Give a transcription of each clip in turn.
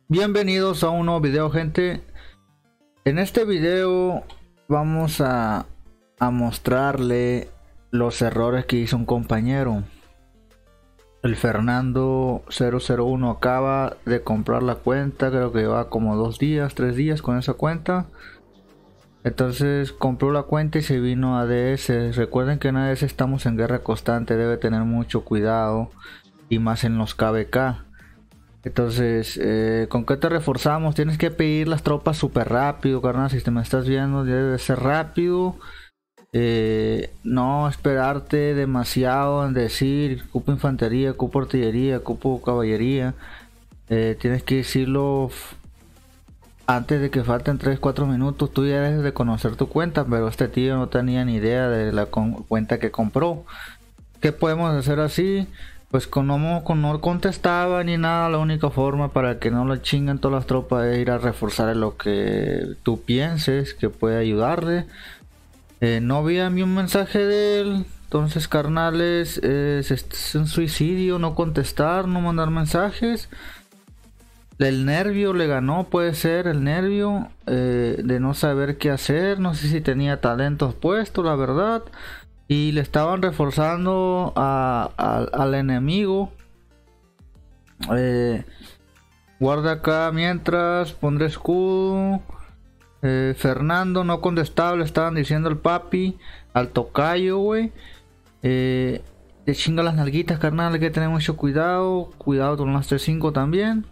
Bienvenidos a un nuevo video, gente. En este video vamos a mostrarle los errores que hizo un compañero. El Fernando 001 acaba de comprar la cuenta, creo que lleva como 3 días con esa cuenta. Entonces compró la cuenta y se vino a ADS. Recuerden que en ADS estamos en guerra constante, debe tener mucho cuidado y más en los KVK. Entonces, ¿con qué te reforzamos? Tienes que pedir las tropas súper rápido, carnal. Si te me estás viendo, debe ser rápido. No esperarte demasiado en decir cupo infantería, cupo artillería, cupo caballería. Tienes que decirlo antes de que falten 3-4 minutos. Tú ya debes de conocer tu cuenta, pero este tío no tenía ni idea de la cuenta que compró. ¿Qué podemos hacer así? Pues no contestaba ni nada. La única forma para que no le chinguen todas las tropas es ir a reforzar lo que tú pienses que puede ayudarle. No vi a mí un mensaje de él. Entonces, carnales, es un suicidio no contestar, no mandar mensajes. El nervio le ganó, puede ser el nervio de no saber qué hacer. No sé si tenía talentos puestos, la verdad. Y le estaban reforzando al enemigo. Guarda acá mientras, pondré escudo. Fernando no contestaba, le estaban diciendo el papi al tocayo, güey. Te chinga las nalguitas, carnal, hay que tener mucho cuidado. Cuidado con las T5 también.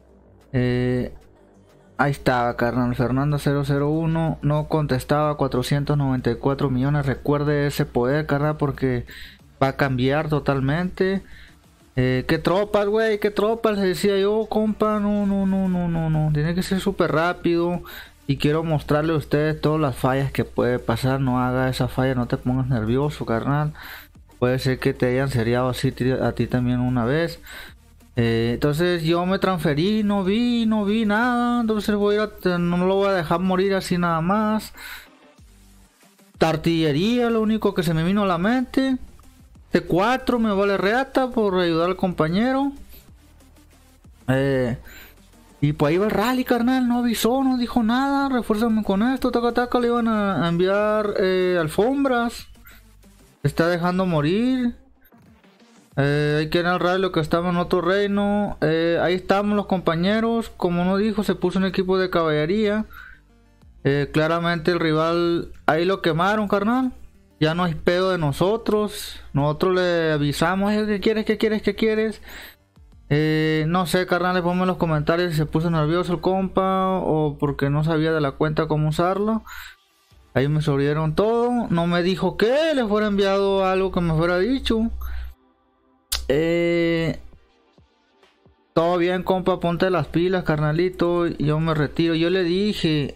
Ahí estaba, carnal. Fernando 001 no contestaba. 494 millones. Recuerde ese poder, carnal, porque va a cambiar totalmente. ¿Qué tropas, güey? ¿Qué tropas? Le decía yo, compa. No. Tiene que ser súper rápido. Y quiero mostrarle a ustedes todas las fallas que puede pasar. No haga esa falla, no te pongas nervioso, carnal. Puede ser que te hayan seriado así a ti también una vez. Entonces yo me transferí, no vi nada. Entonces no lo voy a dejar morir así nada más. Artillería, lo único que se me vino a la mente. T4 me vale reata por ayudar al compañero. Y pues ahí va el rally, carnal. No avisó, no dijo nada. Refuérzame con esto, taca, le iban a enviar alfombras. Está dejando morir. Hay que ir al rally que estaba en otro reino. Ahí estamos los compañeros. Como no dijo, se puso un equipo de caballería. Claramente el rival ahí lo quemaron, carnal. Ya no hay pedo de nosotros. Nosotros le avisamos: ¿qué quieres? No sé, carnal, ponme en los comentarios si se puso nervioso el compa o porque no sabía de la cuenta cómo usarlo. Ahí me sobrieron todo. No me dijo que le fuera enviado algo que me fuera dicho. Todo bien, compa, ponte las pilas, carnalito. Yo me retiro. Yo le dije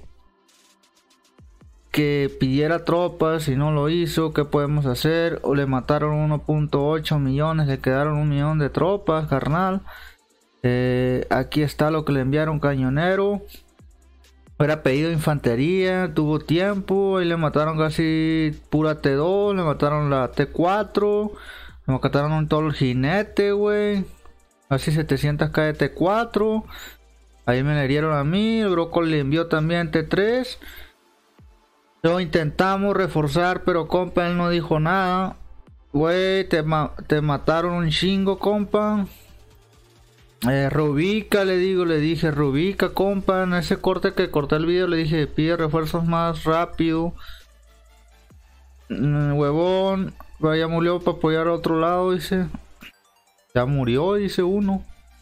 que pidiera tropas y no lo hizo. ¿Qué podemos hacer? O le mataron 1.8 millones, le quedaron 1 millón de tropas, carnal. Aquí está lo que le enviaron: cañonero. Era pedido infantería, tuvo tiempo. Y le mataron casi pura T2, le mataron la T4. Me mataron todo el jinete, güey. Casi 700k de T4. Ahí me le herieron a mí. El brócoli le envió también T3. Lo intentamos reforzar, pero compa, él no dijo nada. Güey, te mataron un chingo, compa. Rubica, le dije, Rubica, compa. En ese corte que corté el video le dije: pide refuerzos más rápido. Huevón. Ya murió para apoyar a otro lado, dice. Ya murió, dice uno.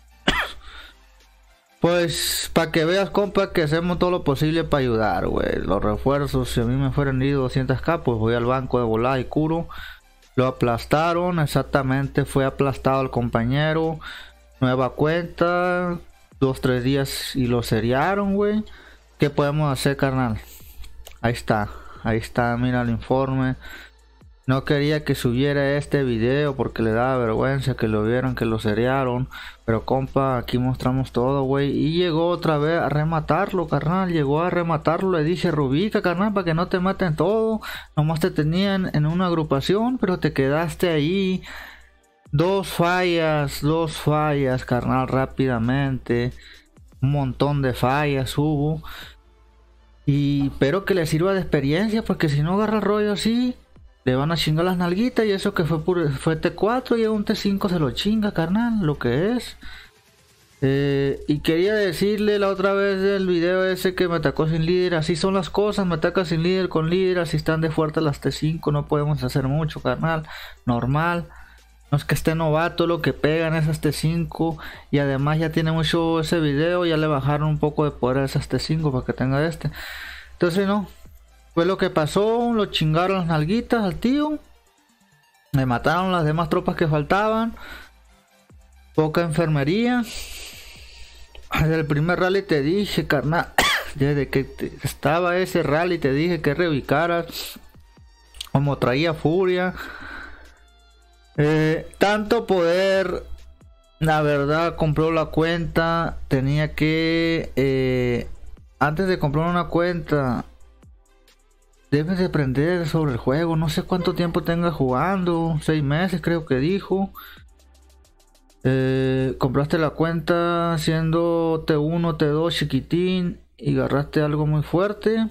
Pues, para que veas, compa, que hacemos todo lo posible para ayudar, güey. Los refuerzos, si a mí me fueran ido 200k, pues voy al banco de volada y curo. Lo aplastaron, exactamente, fue aplastado el compañero. Nueva cuenta, 2-3 días y lo seriaron, güey. ¿Qué podemos hacer, carnal? Ahí está, mira el informe. No quería que subiera este video porque le daba vergüenza que lo vieran, que lo seriaron. Pero compa, aquí mostramos todo, güey. Y llegó otra vez a rematarlo, carnal. Llegó a rematarlo. Le dije: Rubica, carnal, para que no te maten todo. Nomás te tenían en una agrupación, pero te quedaste ahí. Dos fallas, carnal, rápidamente. un montón de fallas hubo. Y espero que le sirva de experiencia, porque si no agarra el rollo así, le van a chingar las nalguitas. Y eso que fue T4 y un T5 se lo chinga, carnal, lo que es. Y quería decirle la otra vez del video ese que me atacó sin líder. Así son las cosas, me ataca sin líder, con líder. Así están de fuerte las T5, no podemos hacer mucho, carnal. Normal. No es que esté novato, lo que pegan esas T5. Y además ya tiene mucho ese video. Ya le bajaron un poco de poder a esas T5 para que tenga este. Entonces no. Fue lo que pasó. Lo chingaron las nalguitas al tío. Me mataron las demás tropas que faltaban. Poca enfermería. Desde el primer rally te dije, carnal. Desde que estaba ese rally te dije que reubicaras. Como traía furia. Tanto poder. La verdad, compró la cuenta. Tenía que. Antes de comprar una cuenta, debes de aprender sobre el juego. No sé cuánto tiempo tenga jugando. 6 meses creo que dijo. Compraste la cuenta siendo T1, T2 chiquitín y agarraste algo muy fuerte.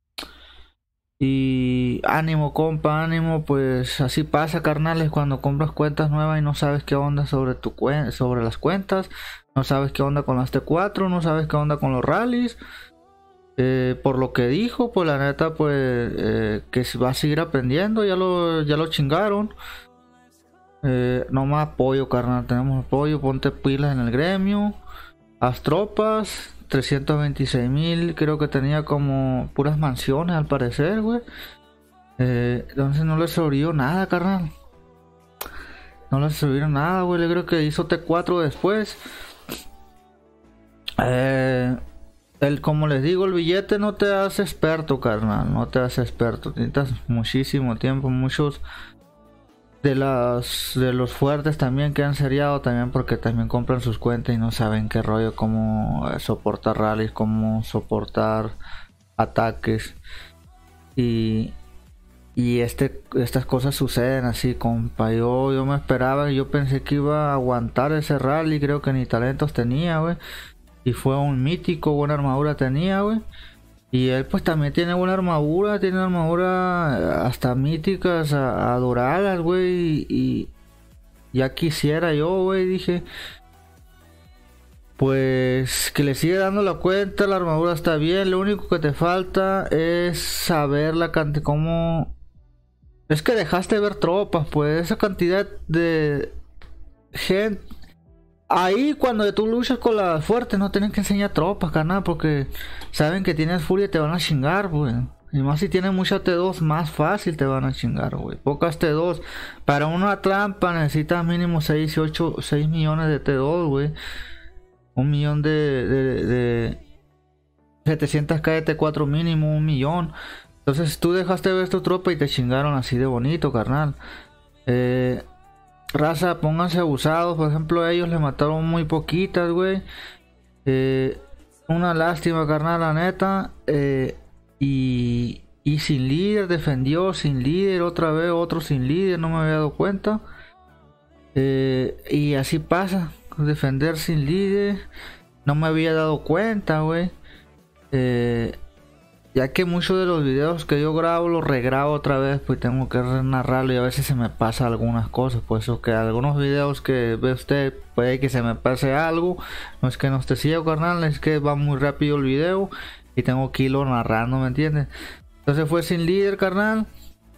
Y ánimo, compa, ánimo. Pues así pasa, carnales, cuando compras cuentas nuevas y no sabes qué onda sobre tu sobre las cuentas. No sabes qué onda con las T4, no sabes qué onda con los rallies. Por lo que dijo, pues la neta, pues que va a seguir aprendiendo. Ya lo chingaron. No más apoyo, carnal. Tenemos apoyo. Ponte pilas en el gremio. Haz tropas. 326,000. Creo que tenía como puras mansiones al parecer, güey. Entonces no le sobró nada, carnal. No le sobró nada, güey. Le creo que hizo T4 después. Como les digo, el billete no te hace experto, carnal. No te hace experto. Necesitas muchísimo tiempo. Muchos de los fuertes también que han seriado también, porque también compran sus cuentas y no saben qué rollo, cómo soportar rallies, cómo soportar ataques. Y estas cosas suceden así, compa. Yo me esperaba, yo pensé que iba a aguantar ese rally. Creo que ni talentos tenía, güey. Y fue un mítico, buena armadura tenía, güey. Y él pues también tiene buena armadura, tiene armadura hasta míticas, adoradas, güey. Y ya quisiera yo, güey, dije. Pues que le sigue dando la cuenta, la armadura está bien. Lo único que te falta es saber la cantidad, cómo... Es que dejaste ver tropas, pues esa cantidad de gente. Ahí cuando tú luchas con las fuertes no tienes que enseñar tropas, carnal, porque saben que tienes furia y te van a chingar, güey. Y más si tienes mucha T2, más fácil te van a chingar, güey. Pocas T2. Para una trampa necesitas mínimo 6 millones de T2, güey. 1 millón de 700k de T4 mínimo, 1 millón. Entonces tú dejaste ver tu tropa y te chingaron así de bonito, carnal. Raza, pónganse abusados. Por ejemplo, ellos le mataron muy poquitas, güey. Una lástima, carnal, la neta. Y sin líder, defendió sin líder. Otra vez, otro sin líder, no me había dado cuenta. Y así pasa. Defender sin líder. No me había dado cuenta, güey. Ya que muchos de los videos que yo grabo los regrabo otra vez, pues tengo que narrarlo y a veces se me pasa algunas cosas. Por eso que algunos videos que ve usted puede que se me pase algo. No es que no esté ciego, carnal, es que va muy rápido el video y tengo que irlo narrando, ¿me entiendes? Entonces fue sin líder, carnal.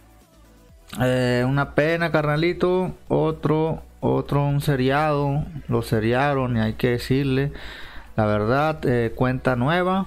Una pena, carnalito. Otro un seriado. Lo seriaron y hay que decirle la verdad. Cuenta nueva.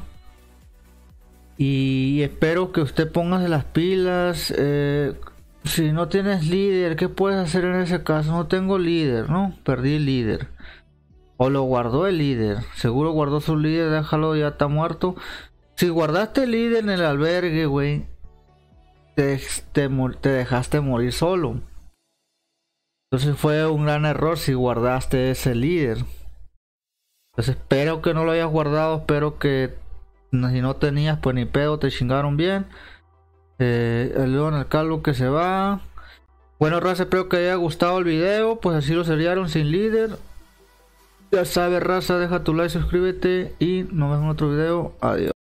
Y espero que usted ponga de las pilas. Si no tienes líder, ¿qué puedes hacer en ese caso? No tengo líder, ¿no? Perdí el líder. O lo guardó el líder. Seguro guardó su líder, déjalo, ya está muerto. Si guardaste el líder en el albergue, güey, te dejaste morir solo. Entonces fue un gran error si guardaste ese líder. Entonces espero que no lo hayas guardado, espero que... Si no tenías, pues ni pedo, te chingaron bien. El león, el calvo que se va. Bueno, raza, espero que haya gustado el video. Pues así lo seriaron sin líder. Ya sabes, raza, deja tu like, suscríbete y nos vemos en otro video. Adiós.